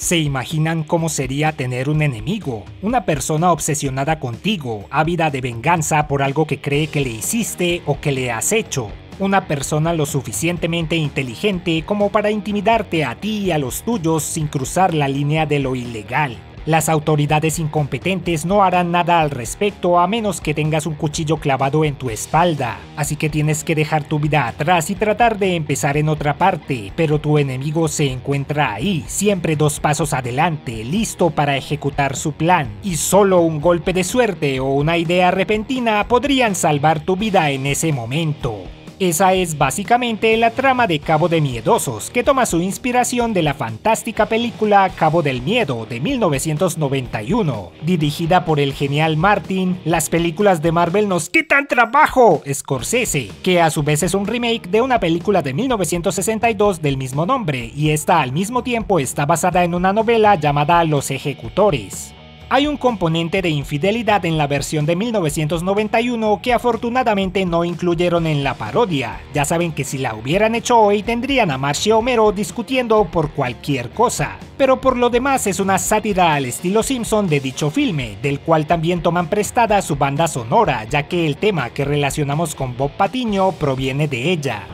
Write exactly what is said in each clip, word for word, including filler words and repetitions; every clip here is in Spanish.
¿Se imaginan cómo sería tener un enemigo? Una persona obsesionada contigo, ávida de venganza por algo que cree que le hiciste o que le has hecho. Una persona lo suficientemente inteligente como para intimidarte a ti y a los tuyos sin cruzar la línea de lo ilegal. Las autoridades incompetentes no harán nada al respecto a menos que tengas un cuchillo clavado en tu espalda, así que tienes que dejar tu vida atrás y tratar de empezar en otra parte, pero tu enemigo se encuentra ahí, siempre dos pasos adelante, listo para ejecutar su plan, y solo un golpe de suerte o una idea repentina podrían salvar tu vida en ese momento. Esa es básicamente la trama de Cabo de Miedosos, que toma su inspiración de la fantástica película Cabo del Miedo de mil novecientos noventa y uno. Dirigida por el genial Martin, las películas de Marvel nos quitan trabajo, Scorsese, que a su vez es un remake de una película de mil novecientos sesenta y dos del mismo nombre, y esta al mismo tiempo está basada en una novela llamada Los Ejecutores. Hay un componente de infidelidad en la versión de mil novecientos noventa y uno que afortunadamente no incluyeron en la parodia. Ya saben que si la hubieran hecho hoy tendrían a Marge y Homero discutiendo por cualquier cosa. Pero por lo demás es una sátira al estilo Simpson de dicho filme, del cual también toman prestada su banda sonora, ya que el tema que relacionamos con Bob Patiño proviene de ella.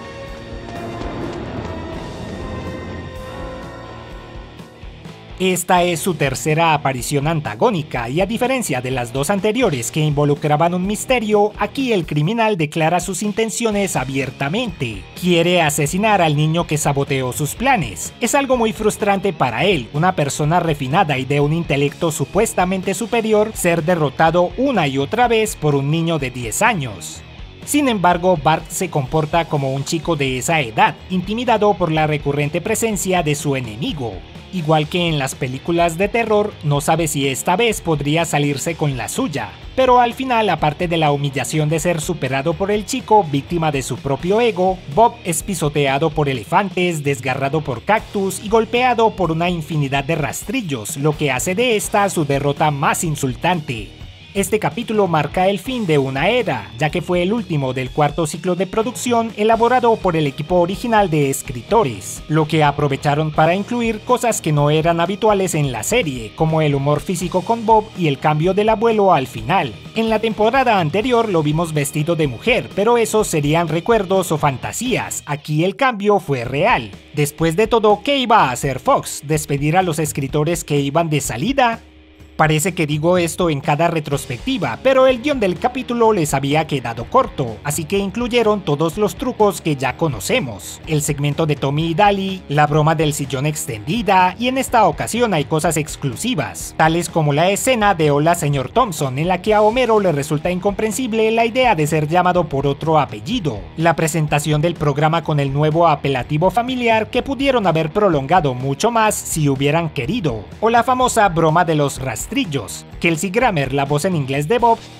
Esta es su tercera aparición antagónica y a diferencia de las dos anteriores que involucraban un misterio, aquí el criminal declara sus intenciones abiertamente. Quiere asesinar al niño que saboteó sus planes. Es algo muy frustrante para él, una persona refinada y de un intelecto supuestamente superior, ser derrotado una y otra vez por un niño de diez años. Sin embargo, Bart se comporta como un chico de esa edad, intimidado por la recurrente presencia de su enemigo. Igual que en las películas de terror, no sabe si esta vez podría salirse con la suya, pero al final, aparte de la humillación de ser superado por el chico, víctima de su propio ego, Bob es pisoteado por elefantes, desgarrado por cactus y golpeado por una infinidad de rastrillos, lo que hace de esta su derrota más insultante. Este capítulo marca el fin de una era, ya que fue el último del cuarto ciclo de producción elaborado por el equipo original de escritores, lo que aprovecharon para incluir cosas que no eran habituales en la serie, como el humor físico con Bob y el cambio del abuelo al final. En la temporada anterior lo vimos vestido de mujer, pero esos serían recuerdos o fantasías, aquí el cambio fue real. Después de todo, ¿qué iba a hacer Fox? ¿Despedir a los escritores que iban de salida? Parece que digo esto en cada retrospectiva, pero el guión del capítulo les había quedado corto, así que incluyeron todos los trucos que ya conocemos. El segmento de Tommy y Daly, la broma del sillón extendida, y en esta ocasión hay cosas exclusivas, tales como la escena de Hola señor Thompson, en la que a Homero le resulta incomprensible la idea de ser llamado por otro apellido, la presentación del programa con el nuevo apelativo familiar que pudieron haber prolongado mucho más si hubieran querido, o la famosa broma de los rastrillos. Kelsey Grammer, la voz en inglés de Bob,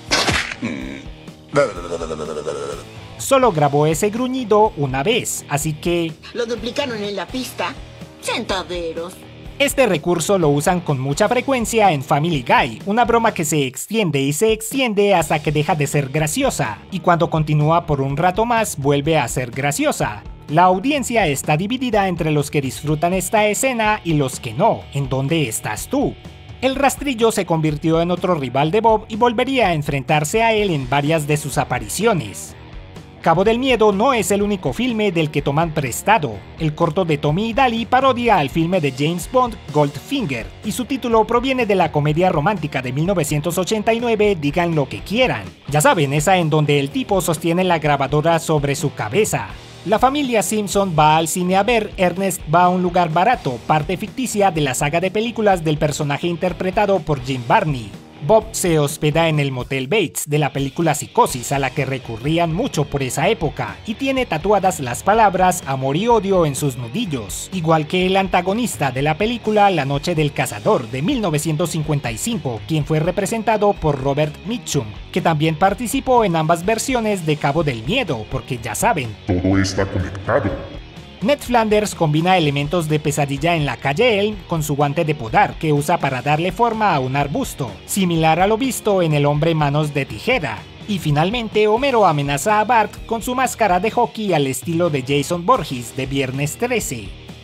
solo grabó ese gruñido una vez, así que lo duplicaron en la pista. Sentaderos. Este recurso lo usan con mucha frecuencia en Family Guy, una broma que se extiende y se extiende hasta que deja de ser graciosa, y cuando continúa por un rato más vuelve a ser graciosa. La audiencia está dividida entre los que disfrutan esta escena y los que no. ¿En dónde estás tú? El rastrillo se convirtió en otro rival de Bob y volvería a enfrentarse a él en varias de sus apariciones. Cabo del Miedo no es el único filme del que toman prestado. El corto de Tommy y Daly parodia al filme de James Bond, Goldfinger, y su título proviene de la comedia romántica de mil novecientos ochenta y nueve, Digan lo que quieran. Ya saben, esa en donde el tipo sostiene la grabadora sobre su cabeza. La familia Simpson va al cine a ver Ernest va a un lugar barato, parte ficticia de la saga de películas del personaje interpretado por Jim Varney. Bob se hospeda en el Motel Bates de la película Psicosis, a la que recurrían mucho por esa época, y tiene tatuadas las palabras amor y odio en sus nudillos, igual que el antagonista de la película La Noche del Cazador de mil novecientos cincuenta y cinco, quien fue representado por Robert Mitchum, que también participó en ambas versiones de Cabo del Miedo, porque ya saben, todo está conectado. Ned Flanders combina elementos de Pesadilla en la calle Elm con su guante de podar que usa para darle forma a un arbusto, similar a lo visto en El hombre manos de tijera. Y finalmente Homero amenaza a Bart con su máscara de hockey al estilo de Jason Voorhees de Viernes trece.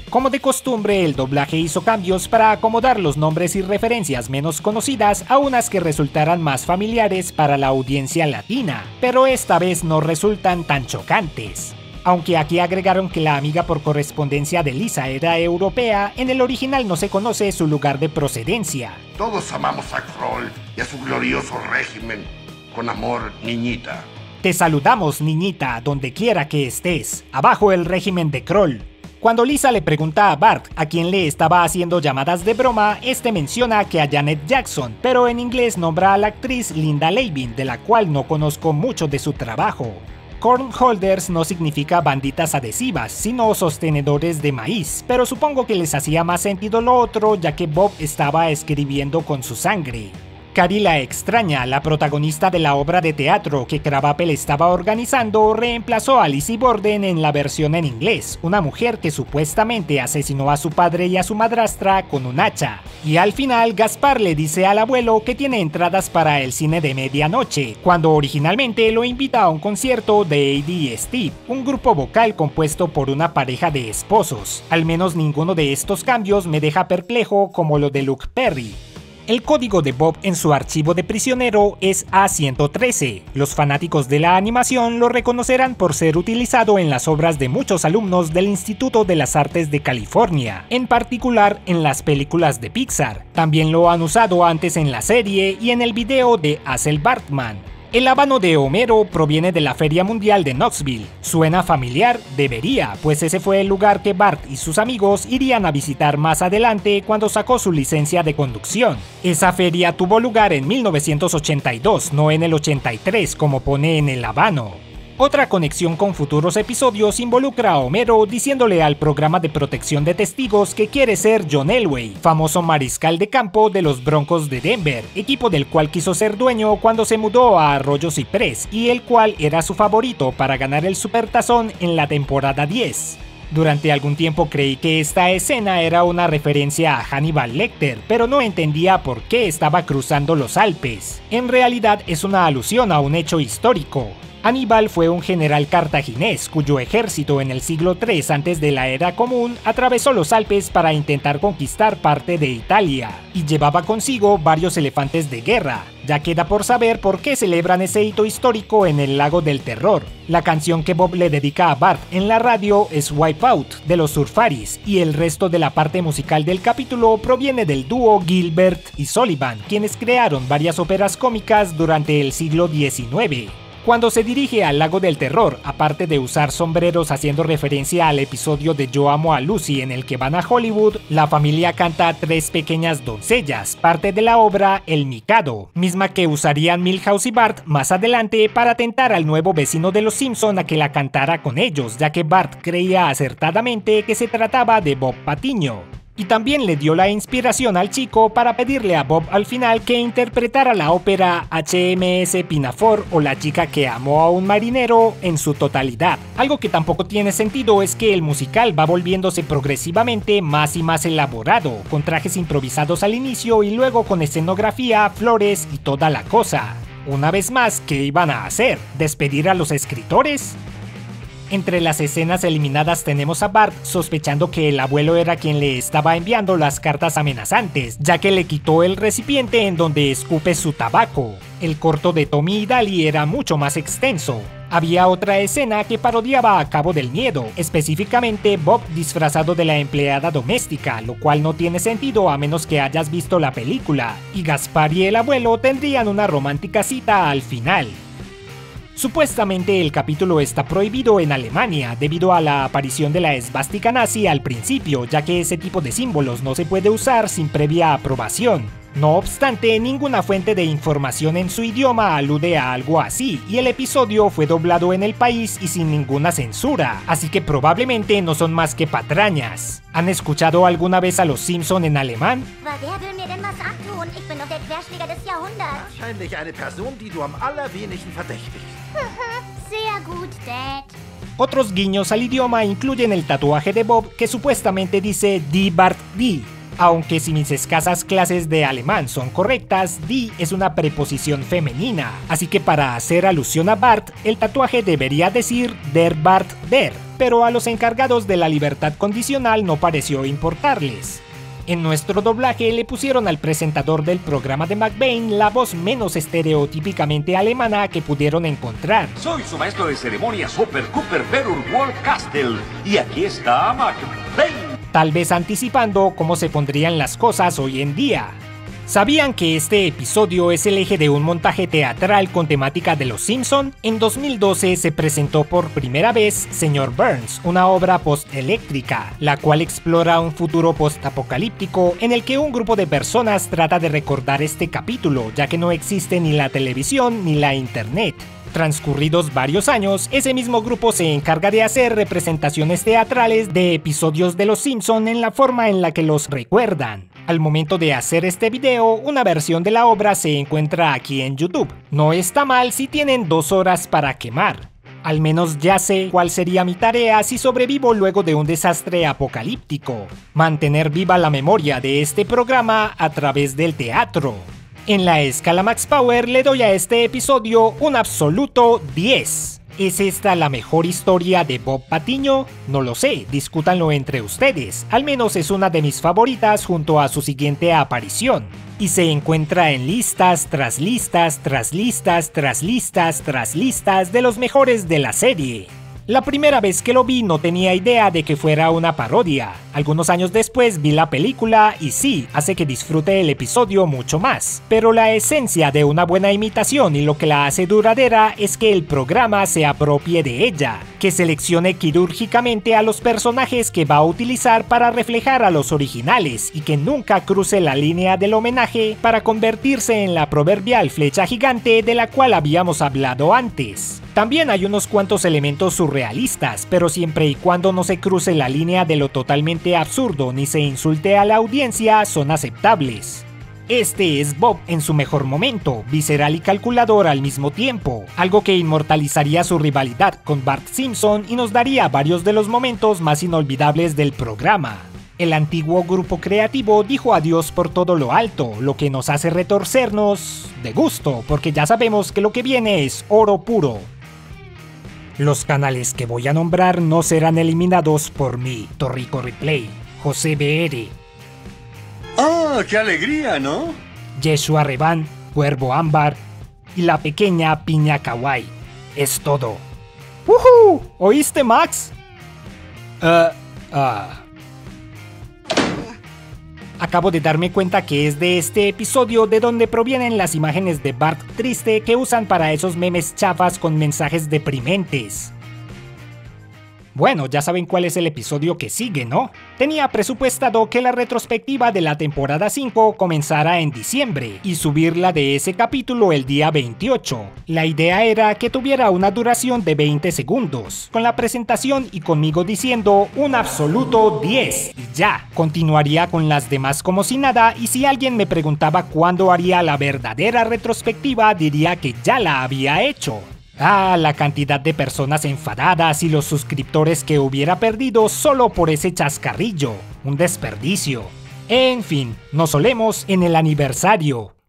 Como de costumbre, el doblaje hizo cambios para acomodar los nombres y referencias menos conocidas a unas que resultaran más familiares para la audiencia latina, pero esta vez no resultan tan chocantes. Aunque aquí agregaron que la amiga por correspondencia de Lisa era europea, en el original no se conoce su lugar de procedencia. Todos amamos a Kroll y a su glorioso régimen. Con amor, niñita. Te saludamos, niñita, donde quiera que estés. Abajo el régimen de Kroll. Cuando Lisa le pregunta a Bart a quién le estaba haciendo llamadas de broma, este menciona que a Janet Jackson, pero en inglés nombra a la actriz Linda Lavin, de la cual no conozco mucho de su trabajo. Corn holders no significa banditas adhesivas, sino sostenedores de maíz, pero supongo que les hacía más sentido lo otro, ya que Bob estaba escribiendo con su sangre. Carrie la extraña, la protagonista de la obra de teatro que Krabappel estaba organizando, reemplazó a Lizzie Borden en la versión en inglés, una mujer que supuestamente asesinó a su padre y a su madrastra con un hacha. Y al final, Gaspar le dice al abuelo que tiene entradas para el cine de medianoche, cuando originalmente lo invita a un concierto de Eddie y Steve, un grupo vocal compuesto por una pareja de esposos. Al menos ninguno de estos cambios me deja perplejo como lo de Luke Perry. El código de Bob en su archivo de prisionero es A ciento trece. Los fanáticos de la animación lo reconocerán por ser utilizado en las obras de muchos alumnos del Instituto de las Artes de California, en particular en las películas de Pixar. También lo han usado antes en la serie y en el video de Hazel Bartman. El habano de Homero proviene de la Feria Mundial de Knoxville. Suena familiar, debería, pues ese fue el lugar que Bart y sus amigos irían a visitar más adelante cuando sacó su licencia de conducción. Esa feria tuvo lugar en mil novecientos ochenta y dos, no en el ochenta y tres como pone en el habano. Otra conexión con futuros episodios involucra a Homero diciéndole al programa de protección de testigos que quiere ser John Elway, famoso mariscal de campo de los Broncos de Denver, equipo del cual quiso ser dueño cuando se mudó a Arroyo Ciprés y el cual era su favorito para ganar el Supertazón en la temporada diez. Durante algún tiempo creí que esta escena era una referencia a Hannibal Lecter, pero no entendía por qué estaba cruzando los Alpes. En realidad es una alusión a un hecho histórico. Aníbal fue un general cartaginés cuyo ejército en el siglo tercero antes de la era común atravesó los Alpes para intentar conquistar parte de Italia, y llevaba consigo varios elefantes de guerra. Ya queda por saber por qué celebran ese hito histórico en el Lago del Terror. La canción que Bob le dedica a Bart en la radio es Wipeout de los Surfaris, y el resto de la parte musical del capítulo proviene del dúo Gilbert y Sullivan, quienes crearon varias óperas cómicas durante el siglo diecinueve. Cuando se dirige al Lago del Terror, aparte de usar sombreros haciendo referencia al episodio de Yo amo a Lucy en el que van a Hollywood, la familia canta Tres pequeñas doncellas, parte de la obra El Mikado, misma que usarían Milhouse y Bart más adelante para tentar al nuevo vecino de los Simpson a que la cantara con ellos, ya que Bart creía acertadamente que se trataba de Bob Patiño. Y también le dio la inspiración al chico para pedirle a Bob al final que interpretara la ópera H M S Pinafore o La chica que amó a un marinero en su totalidad. Algo que tampoco tiene sentido es que el musical va volviéndose progresivamente más y más elaborado, con trajes improvisados al inicio y luego con escenografía, flores y toda la cosa. Una vez más, ¿qué iban a hacer? ¿Despedir a los escritores? Entre las escenas eliminadas tenemos a Bart sospechando que el abuelo era quien le estaba enviando las cartas amenazantes, ya que le quitó el recipiente en donde escupe su tabaco. El corto de Tommy y Daly era mucho más extenso. Había otra escena que parodiaba a Cabo del Miedo, específicamente Bob disfrazado de la empleada doméstica, lo cual no tiene sentido a menos que hayas visto la película, y Gaspar y el abuelo tendrían una romántica cita al final. Supuestamente el capítulo está prohibido en Alemania debido a la aparición de la esvástica nazi al principio, ya que ese tipo de símbolos no se puede usar sin previa aprobación. No obstante, ninguna fuente de información en su idioma alude a algo así, y el episodio fue doblado en el país y sin ninguna censura, así que probablemente no son más que patrañas. ¿Han escuchado alguna vez a los Simpson en alemán? Wahrscheinlich eine Person, die du am allerwenigsten verdächtigst. Sehr gut, Dad. Otros guiños al idioma incluyen el tatuaje de Bob que supuestamente dice Die Bart Die. Aunque si mis escasas clases de alemán son correctas, die es una preposición femenina, así que para hacer alusión a Bart, el tatuaje debería decir der Bart der. pero a los encargados de la libertad condicional no pareció importarles. En nuestro doblaje le pusieron al presentador del programa de McBain la voz menos estereotípicamente alemana que pudieron encontrar. Soy su maestro de ceremonias, Hopper Cooper Verur Wall Castle, y aquí está McBain. Tal vez anticipando cómo se pondrían las cosas hoy en día. ¿Sabían que este episodio es el eje de un montaje teatral con temática de Los Simpson? En dos mil doce se presentó por primera vez Señor Burns, una obra post-eléctrica, la cual explora un futuro post-apocalíptico en el que un grupo de personas trata de recordar este capítulo, ya que no existe ni la televisión ni la internet. Transcurridos varios años, ese mismo grupo se encarga de hacer representaciones teatrales de episodios de Los Simpson en la forma en la que los recuerdan. Al momento de hacer este video, una versión de la obra se encuentra aquí en YouTube. No está mal si tienen dos horas para quemar. Al menos ya sé cuál sería mi tarea si sobrevivo luego de un desastre apocalíptico: mantener viva la memoria de este programa a través del teatro. En la escala Max Power le doy a este episodio un absoluto diez. ¿Es esta la mejor historia de Bob Patiño? No lo sé, discútanlo entre ustedes. Al menos es una de mis favoritas junto a su siguiente aparición. Y se encuentra en listas tras listas tras listas tras listas tras listas de los mejores de la serie. La primera vez que lo vi no tenía idea de que fuera una parodia. Algunos años después vi la película y sí, hace que disfrute el episodio mucho más. Pero la esencia de una buena imitación y lo que la hace duradera es que el programa se apropie de ella, que seleccione quirúrgicamente a los personajes que va a utilizar para reflejar a los originales y que nunca cruce la línea del homenaje para convertirse en la proverbial flecha gigante de la cual habíamos hablado antes. También hay unos cuantos elementos surrealistas, pero siempre y cuando no se cruce la línea de lo totalmente absurdo ni se insulte a la audiencia, son aceptables. Este es Bob en su mejor momento, visceral y calculador al mismo tiempo, algo que inmortalizaría su rivalidad con Bart Simpson y nos daría varios de los momentos más inolvidables del programa. El antiguo grupo creativo dijo adiós por todo lo alto, lo que nos hace retorcernos de gusto, porque ya sabemos que lo que viene es oro puro. Los canales que voy a nombrar no serán eliminados por mí, Torrico Replay, José B R, ¡Ah, qué alegría!, ¿no? Yeshua Revan, Cuervo Ámbar y la pequeña Piña Kawaii. Es todo. ¡Woohoo! ¿Oíste, Max? Ah, uh, ah... Uh. Acabo de darme cuenta que es de este episodio de donde provienen las imágenes de Bart triste que usan para esos memes chafas con mensajes deprimentes. Bueno, ya saben cuál es el episodio que sigue, ¿no? Tenía presupuestado que la retrospectiva de la temporada cinco comenzara en diciembre y subirla de ese capítulo el día veintiocho. La idea era que tuviera una duración de veinte segundos, con la presentación y conmigo diciendo un absoluto diez y ya. Continuaría con las demás como si nada, y si alguien me preguntaba cuándo haría la verdadera retrospectiva, diría que ya la había hecho. Ah, la cantidad de personas enfadadas y los suscriptores que hubiera perdido solo por ese chascarrillo. Un desperdicio. En fin, nos solemos en el aniversario.